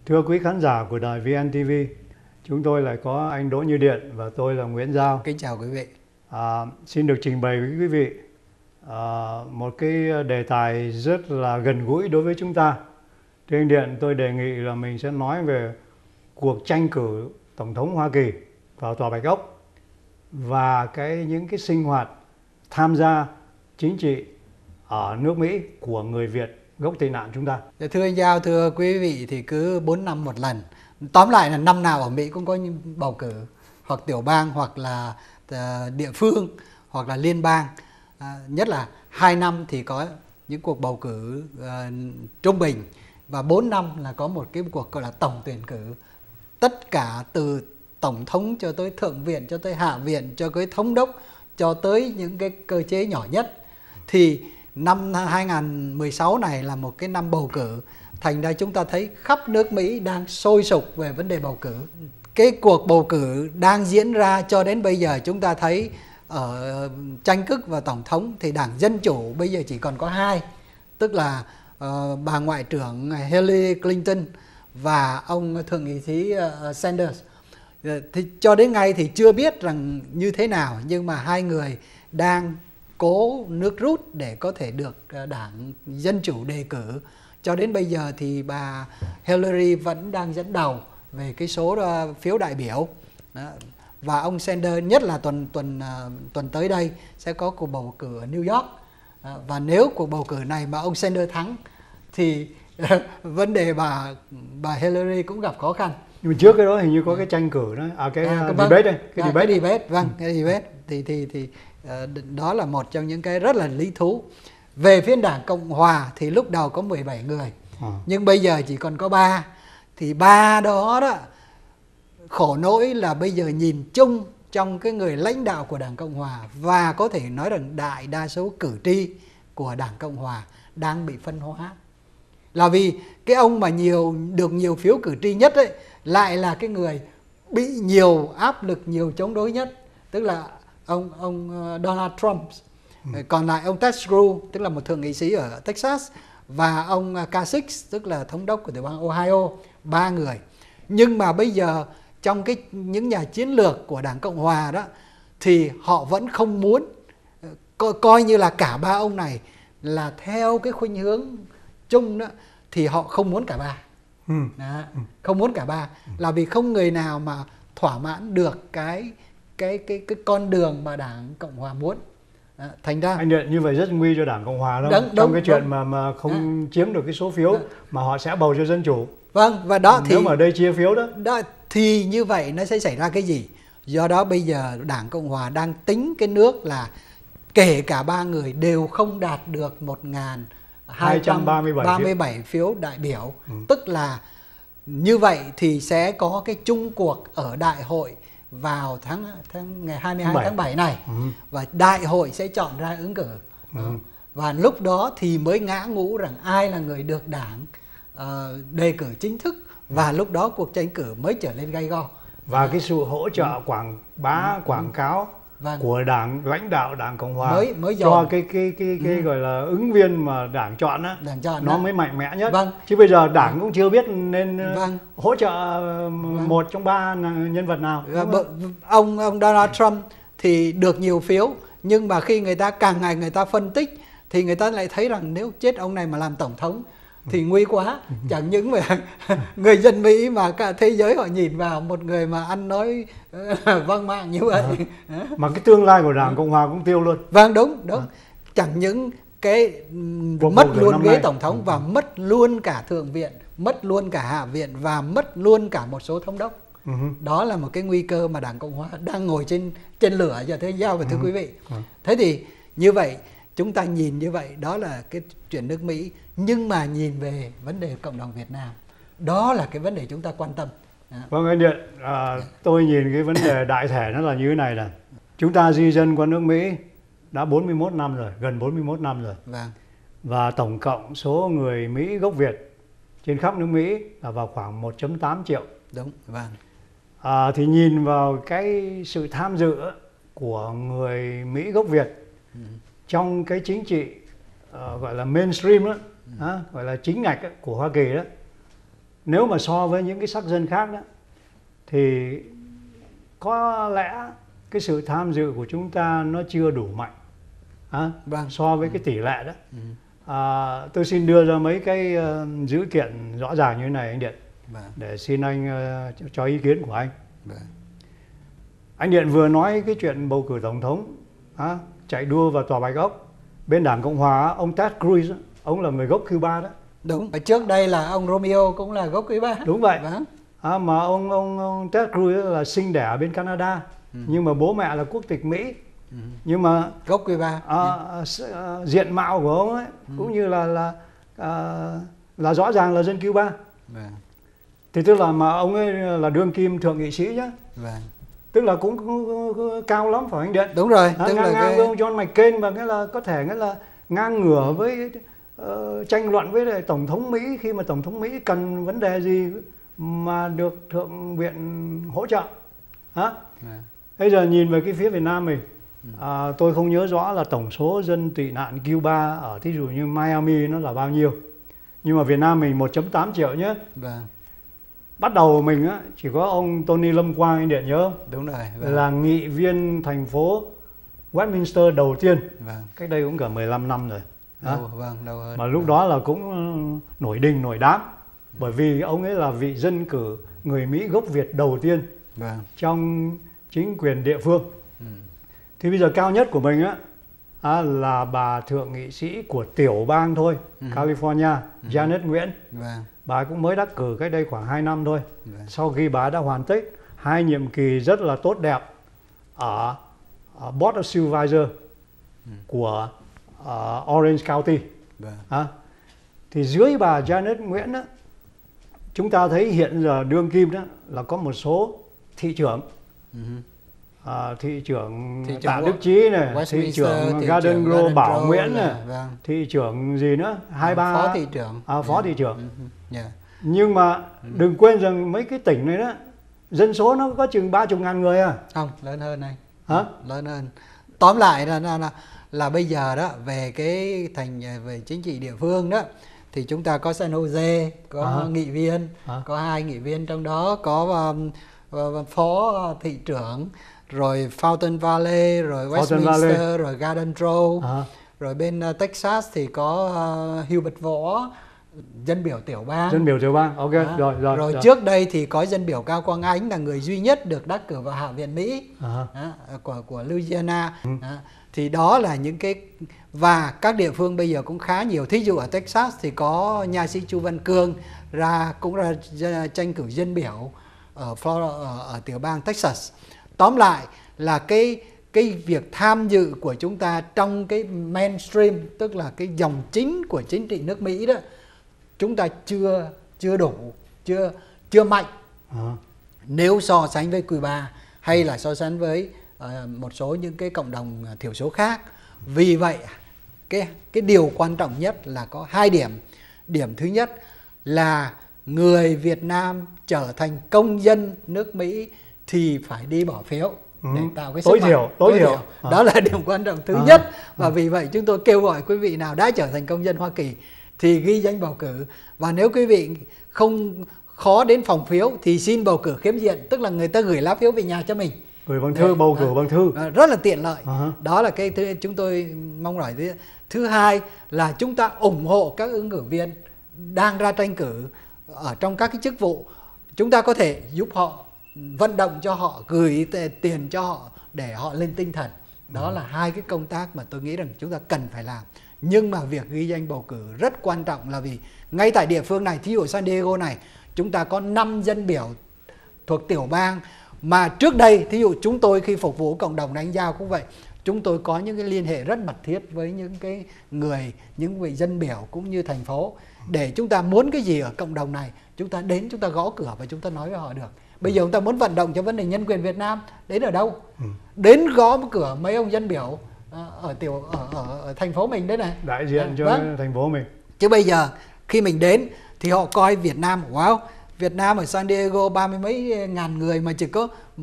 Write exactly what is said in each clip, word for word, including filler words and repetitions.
Thưa quý khán giả của đài vê en ti vi, chúng tôi lại có anh Đỗ Như Điện và tôi là Nguyễn Giao. Kính chào quý vị. À, xin được trình bày với quý vị à, một cái đề tài rất là gần gũi đối với chúng ta. Thưa anh Điện, tôi đề nghị là mình sẽ nói về cuộc tranh cử Tổng thống Hoa Kỳ vào Tòa Bạch Ốc và cái những cái sinh hoạt tham gia chính trị ở nước Mỹ của người Việt gốc tị nạn chúng ta. Thưa anh Giao, thưa quý vị, thì cứ bốn năm một lần. Tóm lại là năm nào ở Mỹ cũng có những bầu cử, hoặc tiểu bang, hoặc là địa phương, hoặc là liên bang. À, nhất là hai năm thì có những cuộc bầu cử uh, trung bình, và bốn năm là có một cái cuộc gọi là tổng tuyển cử. Tất cả từ tổng thống cho tới thượng viện, cho tới hạ viện, cho tới thống đốc, cho tới những cái cơ chế nhỏ nhất. Thì năm hai không một sáu này là một cái năm bầu cử. Thành ra chúng ta thấy khắp nước Mỹ đang sôi sục về vấn đề bầu cử. Cái cuộc bầu cử đang diễn ra cho đến bây giờ, chúng ta thấy ở tranh cử và tổng thống thì Đảng Dân Chủ bây giờ chỉ còn có hai. Tức là uh, bà Ngoại trưởng Hillary Clinton và ông Thượng nghị sĩ uh, Sanders. Uh, thì cho đến ngay thì chưa biết rằng như thế nào, nhưng mà hai người đang cố nước rút để có thể được Đảng Dân Chủ đề cử. Cho đến bây giờ thì bà Hillary vẫn đang dẫn đầu về cái số phiếu đại biểu. Đó. Và ông Sanders, nhất là tuần tuần tuần tới đây sẽ có cuộc bầu cử ở New York. Đó. Và nếu cuộc bầu cử này mà ông Sanders thắng thì vấn đề bà bà Hillary cũng gặp khó khăn. Nhưng mà trước cái đó hình như có cái tranh cử đó, à cái à, debate đây, cái à, debate, cái debate, vâng, cái debate thì thì thì uh, đó là một trong những cái rất là lý thú. Về phía Đảng Cộng Hòa thì lúc đầu có mười bảy người, à. nhưng bây giờ chỉ còn có ba. Thì ba đó đó khổ nỗi là bây giờ nhìn chung trong cái người lãnh đạo của Đảng Cộng Hòa, và có thể nói rằng đại đa số cử tri của Đảng Cộng Hòa đang bị phân hóa. Là vì cái ông mà nhiều được nhiều phiếu cử tri nhất ấy lại là cái người bị nhiều áp lực, nhiều chống đối nhất, tức là ông ông Donald Trump. Ừ. Còn lại ông Ted Cruz, tức là một thượng nghị sĩ ở Texas, và ông Kasich, tức là thống đốc của tiểu bang Ohio, ba người. Nhưng mà bây giờ trong cái những nhà chiến lược của Đảng Cộng Hòa đó thì họ vẫn không muốn co, coi như là cả ba ông này là theo cái khuynh hướng chung đó, thì họ không muốn cả ba. Ừ. Đó, không muốn cả ba ừ. là vì không người nào mà thỏa mãn được cái cái cái cái con đường mà Đảng Cộng Hòa muốn. Đó, thành ra anh Điện, như vậy rất nguy cho Đảng Cộng Hòa đó, trong đúng, cái chuyện đúng. mà mà không đó. chiếm được cái số phiếu đó. mà họ sẽ bầu cho Dân Chủ. Vâng, và đó nếu thì mà ở đây chia phiếu đó. đó thì như vậy nó sẽ xảy ra cái gì? Do đó bây giờ Đảng Cộng Hòa đang tính cái nước là kể cả ba người đều không đạt được một nghìn hai trăm ba mươi bảy phiếu đại biểu. Ừ. Tức là như vậy thì sẽ có cái chung cuộc ở đại hội vào tháng, tháng ngày hai mươi hai tháng bảy này. Ừ. Và đại hội sẽ chọn ra ứng cử. Ừ. Và lúc đó thì mới ngã ngũ rằng ai là người được Đảng uh, đề cử chính thức. Và lúc đó cuộc tranh cử mới trở lên gay go. Và cái sự hỗ trợ ừ. quảng bá, ừ. quảng cáo vâng. của Đảng, lãnh đạo Đảng Cộng Hòa mới, mới cho cái cái cái cái ừ. gọi là ứng viên mà Đảng chọn á, Đảng chọn nó đó. mới mạnh mẽ nhất. Vâng. Chứ bây giờ Đảng vâng. cũng chưa biết nên vâng. hỗ trợ vâng. một trong ba nhân vật nào. Vâng. Ông ông Donald Trump thì được nhiều phiếu, nhưng mà khi người ta càng ngày người ta phân tích thì người ta lại thấy rằng nếu chết ông này mà làm tổng thống thì nguy quá. Chẳng những mà người dân Mỹ mà cả thế giới họ nhìn vào một người mà ăn nói vâng mạng như vậy. À. Mà cái tương lai của Đảng Cộng Hòa cũng tiêu luôn. Vâng, đúng, đúng. À. Chẳng những cái Cuộc mất luôn ghế tổng thống và mất luôn cả thượng viện, mất luôn cả hạ viện và mất luôn cả một số thống đốc. Uh-huh. Đó là một cái nguy cơ mà Đảng Cộng Hòa đang ngồi trên trên lửa giờ thế Giao và thưa uh-huh. quý vị. Uh-huh. Thế thì như vậy chúng ta nhìn như vậy, đó là cái chuyện nước Mỹ. Nhưng mà nhìn về vấn đề cộng đồng Việt Nam, đó là cái vấn đề chúng ta quan tâm. Đó. Vâng anh Điện, à, tôi nhìn cái vấn đề đại thể nó là như thế này là chúng ta di dân qua nước Mỹ đã bốn mươi mốt năm rồi, gần bốn mươi mốt năm rồi. Vâng. Và tổng cộng số người Mỹ gốc Việt trên khắp nước Mỹ là vào khoảng một phẩy tám triệu. Đúng, vâng. À, thì nhìn vào cái sự tham dự của người Mỹ gốc Việt ừ. trong cái chính trị uh, gọi là mainstream đó, ừ. à, gọi là chính ngạch của Hoa Kỳ đó, nếu mà so với những cái sắc dân khác đó thì có lẽ cái sự tham dự của chúng ta nó chưa đủ mạnh à, Vâng. so với cái tỷ lệ đó. Ừ. À, tôi xin đưa ra mấy cái uh, dữ kiện rõ ràng như thế này anh Điện, Vâng. để xin anh uh, cho ý kiến của anh. Vâng. Anh Điện vừa nói cái chuyện bầu cử tổng thống à, chạy đua vào tòa Bạch Ốc. Bên Đảng Cộng Hòa, ông Ted Cruz, ông là người gốc Cuba đó. Đúng. Và trước đây là ông Romeo cũng là gốc Cuba. Đúng vậy. Vâng. À, mà ông, ông, ông Ted Cruz là sinh đẻ ở bên Canada, ừ. nhưng mà bố mẹ là quốc tịch Mỹ. Ừ. Nhưng mà gốc Cuba. À, ừ. à, diện mạo của ông ấy ừ. cũng như là là à, là rõ ràng là dân Cuba. Vâng. Thì tức là mà ông ấy là đương kim thượng nghị sĩ nhá. Vâng. Tức là cũng, cũng, cũng cao lắm phải anh Điện? Đúng rồi. À, tức ngang là ngang cái... với ông John McCain, và nghĩa là có thể nghĩa là ngang ngửa ừ. với uh, tranh luận với lại tổng thống Mỹ, khi mà tổng thống Mỹ cần vấn đề gì mà được thượng viện hỗ trợ. Hả? À. Bây giờ nhìn về cái phía Việt Nam mình, à, tôi không nhớ rõ là tổng số dân tị nạn Cuba ở thí dụ như Miami nó là bao nhiêu, nhưng mà Việt Nam mình một phẩy tám triệu nhé. Vâng. Bắt đầu mình á, chỉ có ông Tony Lâm Quang, anh Điện nhớ không? Đúng rồi. Vâng. Là nghị viên thành phố Westminster đầu tiên. Vâng. Cách đây cũng cả mười lăm năm rồi. Đâu, vâng, lâu hơn. Mà lúc vâng. đó là cũng nổi đình nổi đám, bởi vì ông ấy là vị dân cử người Mỹ gốc Việt đầu tiên vâng. trong chính quyền địa phương. Ừ. Thì bây giờ cao nhất của mình á à, là bà thượng nghị sĩ của tiểu bang thôi, ừ. California, ừ. Janet Nguyễn. Vâng. Bà cũng mới đắc cử cách đây khoảng hai năm thôi. Vâng. Sau khi bà đã hoàn tất hai nhiệm kỳ rất là tốt đẹp ở, ở Board of Supervisors ừ. của uh, Orange County. Vâng. À, thì dưới bà Janet Nguyễn á, chúng ta thấy hiện giờ đương kim đó là có một số thị trưởng. Ừ. À, thị trưởng thị Tạ Đức Chí này, thị trưởng Garden Grove Bảo Nguyễn này, vâng. thị trưởng gì nữa, hai ba phó thị trưởng, à, phó yeah. thị trưởng. Uh-huh. Yeah. Nhưng mà uh-huh. đừng quên rằng mấy cái tỉnh này đó, dân số nó có chừng ba mươi ngàn người à? Không, lớn hơn này. Hả? Lớn hơn. Tóm lại là, là, là, là bây giờ đó về cái thành về chính trị địa phương đó, thì chúng ta có San Jose, có à. nghị viên, à. có hai nghị viên trong đó, có um, phó thị trưởng, rồi Fountain Valley, rồi Westminster, Valley. rồi Garden Grove, à. rồi bên uh, Texas thì có uh, Hubert Võ, dân biểu tiểu bang. Dân biểu tiểu bang, ok, à. rồi, rồi. Rồi rồi. trước đây thì có dân biểu Cao Quang Ánh là người duy nhất được đắc cử vào Hạ viện Mỹ à. À, của của Louisiana. Ừ. À, thì đó là những cái, và các địa phương bây giờ cũng khá nhiều. Thí dụ ở Texas thì có nha sĩ Chu Văn Cương ra cũng ra tranh cử dân biểu ở Florida, ở, ở tiểu bang Texas. Tóm lại là cái cái việc tham dự của chúng ta trong cái mainstream, tức là cái dòng chính của chính trị nước Mỹ đó, chúng ta chưa chưa đủ, chưa chưa mạnh à. nếu so sánh với Cuba hay là so sánh với uh, một số những cái cộng đồng thiểu số khác. Vì vậy cái cái điều quan trọng nhất là có hai điểm. Điểm thứ nhất là người Việt Nam trở thành công dân nước Mỹ thì phải đi bỏ phiếu để tạo cái sức tối mạnh thiểu, tối thiểu. À. Đó là điểm quan trọng thứ à. nhất. Và à. vì vậy chúng tôi kêu gọi quý vị nào đã trở thành công dân Hoa Kỳ thì ghi danh bầu cử. Và nếu quý vị không khó đến phòng phiếu thì xin bầu cử khiếm diện, tức là người ta gửi lá phiếu về nhà cho mình. Gửi bằng thư, Đấy, bầu cử à, bằng thư. À, rất là tiện lợi. À. Đó là cái thứ chúng tôi mong mỏi. Thứ, thứ hai là chúng ta ủng hộ các ứng cử viên đang ra tranh cử ở trong các cái chức vụ. Chúng ta có thể giúp họ, vận động cho họ, gửi tiền cho họ để họ lên tinh thần. Đó ừ. là hai cái công tác mà tôi nghĩ rằng chúng ta cần phải làm. Nhưng mà việc ghi danh bầu cử rất quan trọng, là vì ngay tại địa phương này, thí dụ San Diego này, chúng ta có năm dân biểu thuộc tiểu bang. Mà trước đây, thí dụ chúng tôi khi phục vụ cộng đồng đánh giao cũng vậy, chúng tôi có những cái liên hệ rất mật thiết với những cái người, những vị dân biểu cũng như thành phố, để chúng ta muốn cái gì ở cộng đồng này, chúng ta đến, chúng ta gõ cửa và chúng ta nói với họ được. Bây giờ chúng ta muốn vận động cho vấn đề nhân quyền Việt Nam, đến ở đâu? Ừ. Đến gõ cửa mấy ông dân biểu ở tiểu ở, ở, ở thành phố mình đấy này, đại diện à, cho vâng. thành phố mình. Chứ bây giờ khi mình đến thì họ coi Việt Nam, wow, Việt Nam ở San Diego ba mươi mấy ngàn người mà chỉ có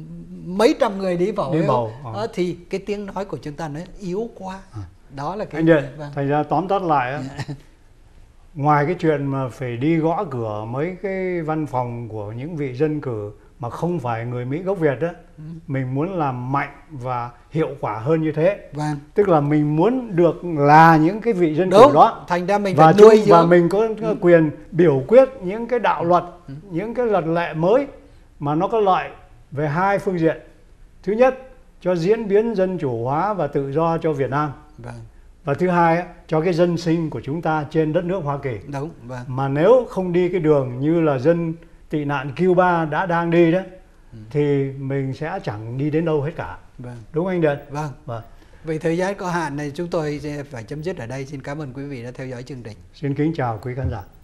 mấy trăm người đi bầu, đi bầu. À. À, thì cái tiếng nói của chúng ta nó yếu quá. À. Đó là cái anh Điện, vâng. thành ra tóm tắt lại á, ngoài cái chuyện mà phải đi gõ cửa mấy cái văn phòng của những vị dân cử mà không phải người Mỹ gốc Việt đó, ừ. mình muốn làm mạnh và hiệu quả hơn như thế. Vâng. Tức là mình muốn được là những cái vị dân Đúng. cử đó. Thành ra mình và phải nuôi chúng, và mình có ừ. quyền biểu quyết những cái đạo luật, ừ. những cái luật lệ mới mà nó có lợi về hai phương diện. Thứ nhất, cho diễn biến dân chủ hóa và tự do cho Việt Nam. Vâng. Và thứ hai, cho cái dân sinh của chúng ta trên đất nước Hoa Kỳ. Đúng. Vâng. Mà nếu không đi cái đường như là dân tị nạn Cuba đã đang đi đó, ừ. thì mình sẽ chẳng đi đến đâu hết cả. Vâng. Đúng không anh Đền? Vâng. Vâng. Vì thời gian có hạn này chúng tôi sẽ phải chấm dứt ở đây. Xin cảm ơn quý vị đã theo dõi chương trình. Xin kính chào quý khán giả.